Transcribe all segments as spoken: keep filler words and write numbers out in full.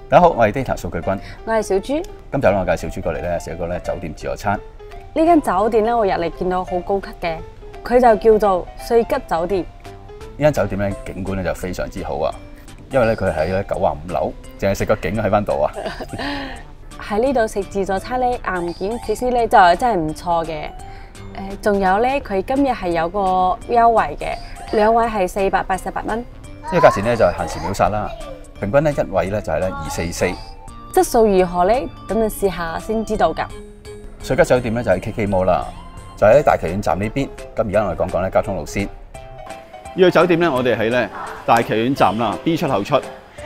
大家好，我係 Data 數據君， 我係小豬。 今集咧我介紹豬過嚟咧食一個咧酒店自助餐。 呢間酒店咧，我入嚟見到好高級嘅，佢就叫做瑞吉酒店。 呢間酒店咧景觀咧就非常之好啊，因為咧佢係喺九十五樓，淨係食個景喺翻度啊。 喺呢度食自助餐咧，硬件設施咧就真係唔錯嘅。誒，仲有咧，佢今日係有個優惠嘅，兩位係四百八十八蚊。 呢個價錢咧就係限時秒殺啦，平均咧一位咧就係咧二四四。 質素如何咧？咁你試下先知道㗎。 瑞吉酒店咧就喺 K K Mall 啦，就喺大旗苑站呢邊。咁而家我哋講講咧交通路線。呢個酒店咧，我哋喺咧大旗苑站啦 B 出口出，去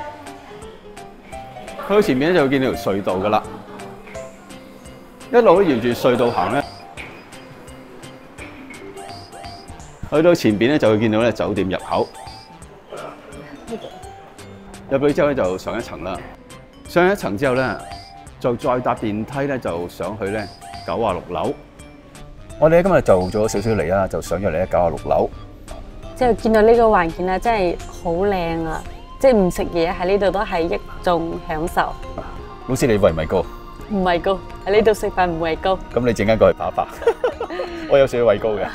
到前面咧就會見到條隧道噶啦，一路沿住隧道行咧，去到前邊咧就會見到咧酒店入口。入去之後咧就上一層啦，上一層之後咧就再搭電梯咧就上去咧九啊六樓。我哋今日就做咗少少嚟啦，就上咗嚟咧九啊六樓。 即係見到呢個環境咧，真係好靚啊！即係唔食嘢喺呢度都係一種享受。 老師，你胃唔胃高？ 唔係高，喺呢度食飯唔係高。 咁你陣間過去跑一跑。我有少少胃高嘅。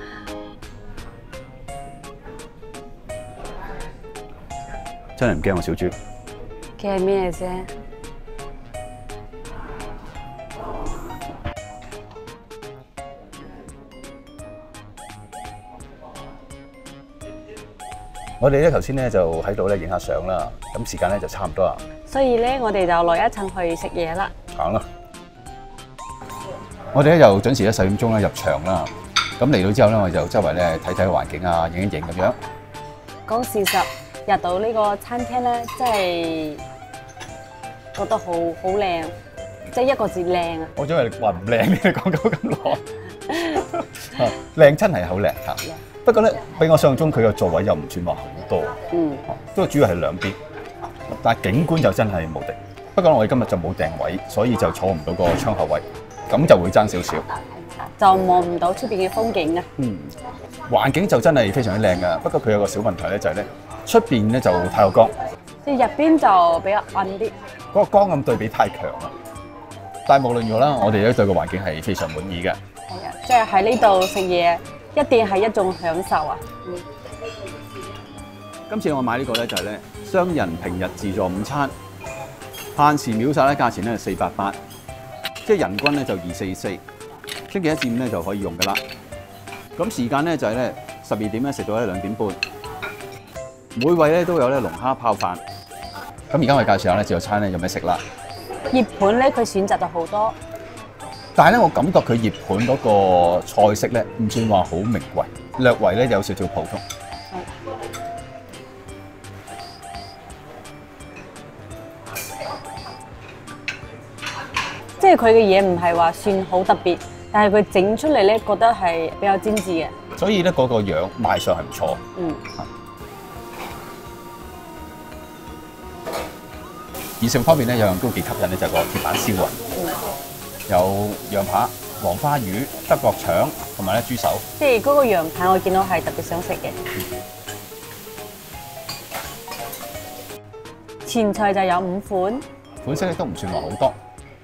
真係唔驚我小豬。 驚咩啫？ 我哋咧頭先咧就喺度咧影下相啦，咁時間咧就差唔多啦。 所以咧，我哋就落一層去食嘢啦。 行啦！我哋咧又準時咧十點鐘咧入場啦。咁嚟到之後咧，我哋就周圍咧睇睇個環境啊，影一影咁樣。 講事實，入到呢個餐廳咧，真係覺得好好靚，即係一個字靚啊！ 我以為你話唔靚，你講咗咁耐。靚真係好靚嚇。不過咧，比我想象中佢個座位又唔算話好多， 嗯， 不過主要係兩邊，但係景觀就真係無敵。不過我哋今日就冇訂位，所以就坐唔到個窗口位，咁就會爭少少， 就望唔到出邊嘅風景啊。 嗯，環境就真係非常之靚噶。不過佢有個小問題咧，就係咧出邊咧就太過光， 即係入邊就比較暗啲。 嗰個光暗對比太強啦。但係無論如何啦，我哋咧對個環境係非常滿意嘅。 係啊，即係喺呢度食嘢。一定係一種享受啊！嗯、 今次我買呢個咧就係咧雙人平日自助午餐，限時秒殺咧價錢咧係四百八，即係人均咧就二四四，星期一至五咧就可以用噶啦。咁時間咧就係咧十二點咧食到咧兩點半，每位咧都有咧龍蝦泡飯。咁而家我哋介紹下咧自助餐咧有咩食啦。 熱盤咧佢選擇就好多。 但係咧，我感覺佢熱盤嗰個菜式咧，唔算話好名貴，略為咧有少少普通。 即係佢嘅嘢唔係話算好特別，但係佢整出嚟咧，覺得係比較精緻嘅。 所以咧，嗰個樣賣相係唔錯。 嗯。 而食方面咧，有樣都幾吸引咧，就係個鐵板燒雲。嗯。有羊扒、黃花魚、德國腸同埋咧豬手。 即係嗰個羊扒，我見到係特別想食嘅。前菜就有五款， 款式咧都唔算話好多。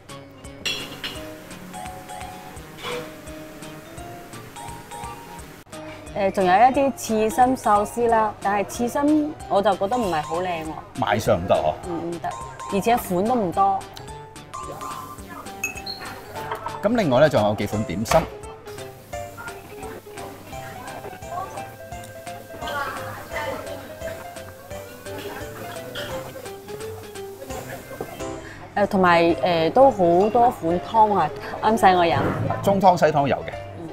誒，仲有一啲刺身壽司啦，但係刺身我就覺得唔係好靚喎。 賣相唔得嗬。 唔唔得，而且款都唔多。 咁另外咧，仲有幾款點心。 誒，同埋誒都好多款湯啊，啱晒我飲。 中湯西湯有嘅。 嗯。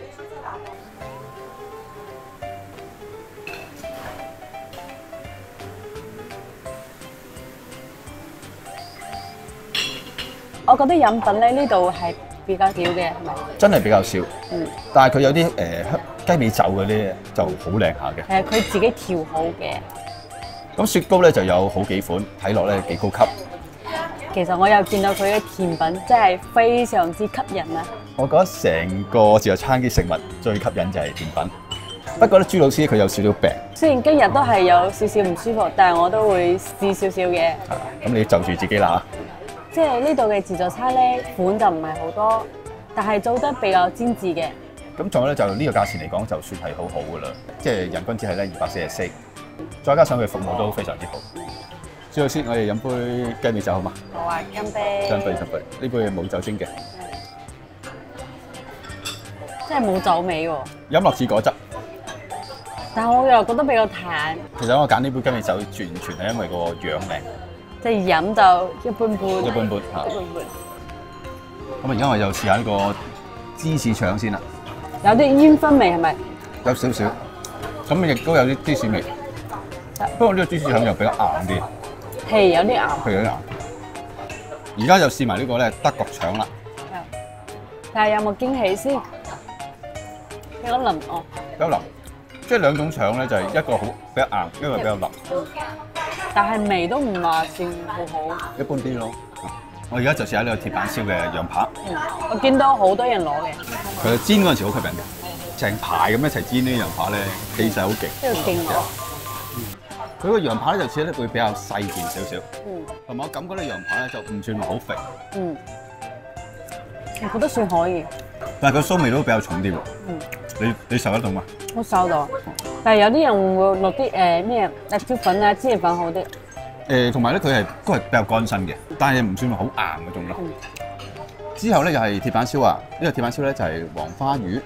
我覺得飲品咧呢度係比較少嘅，係咪？ 真係比較少。 嗯。 但係佢有啲誒雞尾酒嗰啲就好靚下嘅。 係佢自己調好嘅。 咁雪糕咧就有好幾款，睇落咧幾高級。 其實我又見到佢嘅甜品真係非常之吸引啊！ 我覺得成個自助餐啲食物最吸引就係甜品。 不過咧，朱老師佢有少少病， 雖然今日都係有少少唔舒服，但係我都會試少少嘅。 咁你就住自己啦即係呢度嘅自助餐咧，款就唔係好多，但係做得比較精緻嘅。 咁仲有咧，就呢個價錢嚟講，就算係好好噶啦，即係人均只係咧二百四十四，再加上佢服務都非常之好。朱老師，我哋飲杯雞尾酒好嘛？ 好啊，乾杯！ 乾杯乾杯！呢杯冇酒精嘅， 真係冇酒味喎。 飲落似果汁。 但係我又覺得比較淡， 其實我揀呢杯雞尾酒，完全係因為個樣靚。 即係飲就一般般。 一般般嚇。 一般般。 咁而家我就試下呢個芝士腸先啦。 有啲煙燻味係咪？ 有少少。咁亦都有啲芝士味。不過呢個芝士腸又比較硬啲。 係有啲硬。 係有啲硬。而家就試埋呢個咧德國腸啦。 但係有冇驚喜先？比較腍哦。 比較腍。即係兩種腸咧，就係一個好比較硬，一個比較腍。 但係味都唔話算好好。 一般啲咯。我而家就試下呢個鐵板燒嘅羊扒。 嗯，我見到好多人攞嘅。 佢煎嗰陣時好吸引嘅，成排咁一齊煎呢啲羊扒咧，氣勢好勁。 呢個勁啊！ 佢個羊扒咧就似咧會比較細件少少。 嗯。同埋我感覺咧羊扒咧就唔算話好肥。 嗯。我覺得算可以。 但係佢酥味都比較重啲喎。 嗯。 你你受得到嘛？ 我受到，但係有啲人會落啲誒咩辣椒粉啊、芝士粉好啲。 誒，同埋咧佢係都係比較乾身嘅，但係唔算話好硬嗰種咯。嗯、之後咧又係鐵板燒啊！呢、呢個鐵板燒咧就係黃花魚。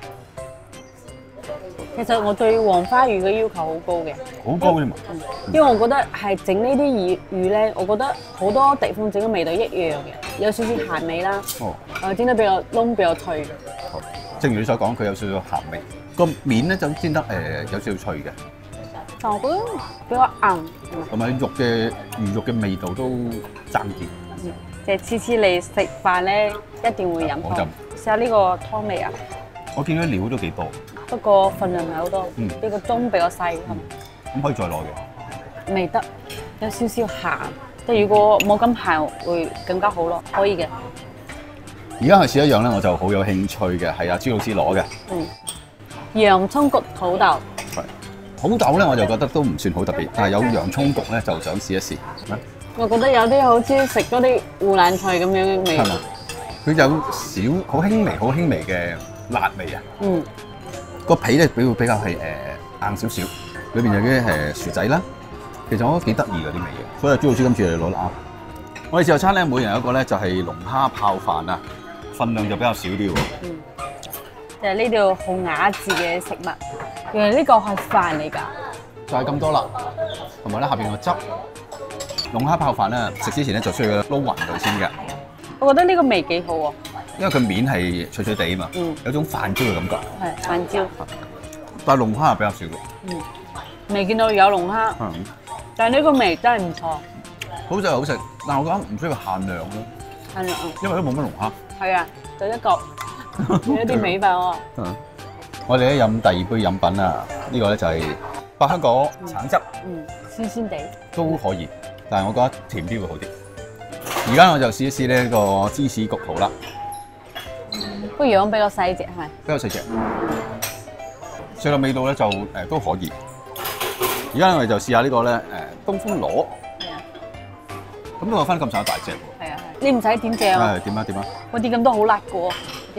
其實我對黃花魚嘅要求好高嘅。 好高添嘛？ 嗯，因為我覺得係整呢啲魚魚咧，我覺得好多地方整嘅味道一樣嘅，有少少鹹味啦。哦。誒，整得比較燶，比較脆。 好，正如你所講，佢有少少鹹味。個面咧就煎得誒、呃、有少少脆嘅。 但我覺得比較硬。 同埋肉嘅魚肉嘅味道都爭啲。 嗯，即係次次嚟食飯咧，一定會飲湯。我就試下呢個湯味啊！ 我見到料都幾多， 不過份量唔係好多。 嗯， 呢個盅比較細。咁、 嗯、可以再攞嘅。 未得，有少少鹹。即係如果冇咁鹹，會更加好咯。可以嘅。 而家係試一樣咧，我就好有興趣嘅，係阿朱老師攞嘅。 嗯。洋葱焗土豆。 係。土豆咧我就覺得都唔算好特別，但係有洋葱焗咧就想試一試。 我覺得有啲好似食嗰啲湖南菜咁樣嘅味。係嘛？ 佢有少好輕微、好輕微嘅辣味啊。嗯。個皮咧比會比較係誒、呃、硬少少，裏邊有啲誒薯仔啦。其實我覺得幾得意嗰啲味嘅，所以朱老師今次嚟攞得啱。我哋自助餐咧，每人有一個咧就係龍蝦泡飯啊，份量就比較少啲喎。嗯。 就係呢度好雅致嘅食物，原來呢個係飯嚟㗎。 就係咁多啦，同埋咧下邊個汁龍蝦泡飯咧，食之前咧就需要撈勻佢先嘅。 我覺得呢個味幾好喎， 因為佢面係脆脆地啊嘛，嗯、有種飯焦嘅感覺。 係飯焦， 但係龍蝦係比較少嘅。 嗯，未見到有龍蝦，嗯、但係呢個味真係唔錯。 好食係好食，但係我覺得唔需要限量咯。 限量， 因為都冇乜龍蝦。係啊，就一個。有啲美飯喎。 嗯，我哋咧飲第二杯飲品啊，呢、這個咧就係百香果橙汁。嗯， 鮮鮮地。都可以，但係我覺得甜啲會好啲。而家我就試一試呢個芝士焗蠔啦。 個樣比較細隻係咪？ 比較細隻。食落味道咧就誒、呃、都可以。而家我哋就試下呢個咧誒東風螺。係啊。咁都分咁上下大隻喎。係啊係。 你唔使點醬啊？ 係點啊點啊？ 我啲咁多好辣嘅喎。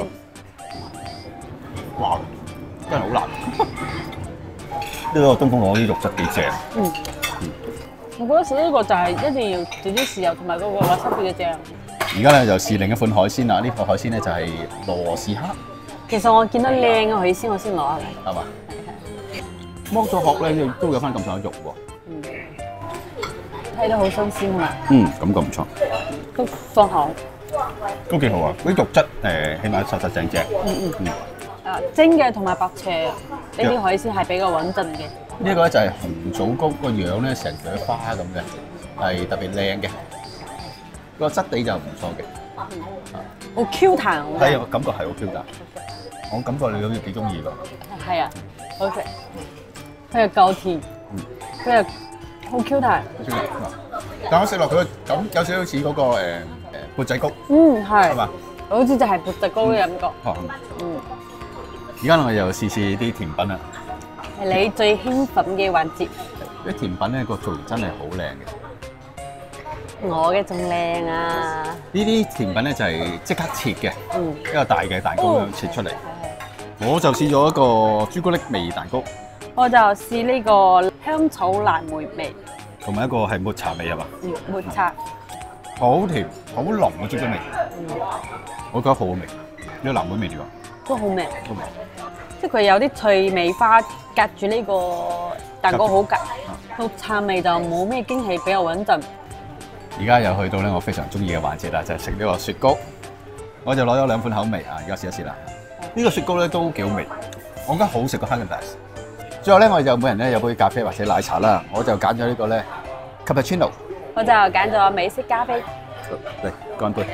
哇！真係好辣。呢個東風螺啲肉質幾正。嗯。 我覺得食呢個就係一定要整啲豉油同埋嗰個辣濕嘅醬。 而家咧就試另一款海鮮啦，呢個海鮮咧就係羅氏蝦。 其實我見到靚嘅海鮮，我先攞下嚟。 係嘛？剝咗殼咧，都有翻咁上下肉喎。 嗯。睇得好新鮮啊！ 嗯，感覺唔錯。 都放口。 都幾好啊！啲肉質誒，起碼實實正正。嗯嗯嗯。 啊，蒸嘅同埋白灼呢啲海鮮係比較穩陣嘅。 呢個咧就係紅棗糕個樣咧，成朵花咁嘅，係特別靚嘅。個質地就唔錯嘅。 嗯。好 Q 彈。 係啊，感覺係好 Q 彈。我感覺你好似幾中意喎。 係啊，好食。佢又夠甜。嗯。佢又好 Q 彈。 但我食落佢咁有少少似嗰個誒誒缽仔糕。 嗯，係。係嘛？ 吧好似就係缽仔糕嘅感覺。 嗯。嗯。而家我哋又試試啲甜品啦。 係你最興奮嘅環節。 啲甜品咧個造型真係好靚嘅。 我嘅仲靚啊！ 呢啲甜品咧就係即刻切嘅， 嗯， 一個大嘅蛋糕咁樣切出嚟。我就試咗一個朱古力味蛋糕， 我就試呢個香草藍莓味， 同埋一個係抹茶味係嘛？ 嗯，抹茶， 好甜，好濃嘅朱古力味， 嗯， 我覺得好好味。呢個藍莓味點啊？ 都好味， 好味。 即係佢有啲脆味花隔住呢個蛋糕好夾，綠茶味就冇咩驚喜，比較穩陣。 而家又去到咧我非常中意嘅環節啦，就係食呢個雪糕。我就攞咗兩款口味啊，而家試一試啦。呢個雪糕咧都幾好味，我覺得好食過 Häagen-Dazs。最後咧，我哋就每人咧有杯咖啡或者奶茶啦，我就揀咗呢個咧 Cappuccino。 我就揀咗美式咖啡。 嚟乾杯。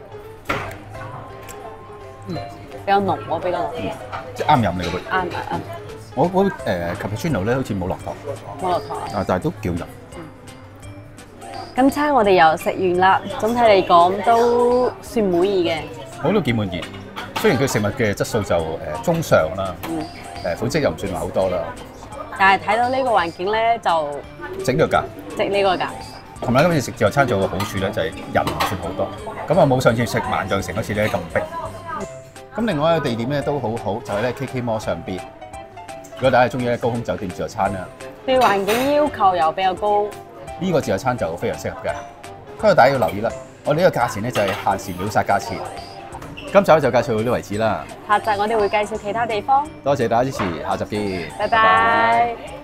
嗯，比較濃，我比較濃。 即係啱飲你嗰杯。 啱啱。 我杯誒 Cappuccino 咧好似冇落糖， 冇落糖啊，但係都幾好飲。 今餐我哋又食完啦，總體嚟講都算滿意嘅。 我都幾滿意，雖然佢食物嘅質素就誒中上啦，誒款式又唔算話好多啦， 但係睇到呢個環境咧，就整個價， 值呢個價。 同埋今次食自助餐仲有個好處咧，就係人唔算好多，咁啊冇上次食萬象城嗰次咧咁逼。咁另外一個地點咧都好好，就係咧 K K Mall 上邊。如果大家係中意咧高空酒店自助餐啦， 對環境要求又比較高。 呢個自助餐就非常適合嘅。不過大家要留意啦，我哋呢個價錢咧就係限時秒殺價錢。今集就介紹到呢為止啦。 下集我哋會介紹其他地方。 多謝大家支持，下集見。 拜拜。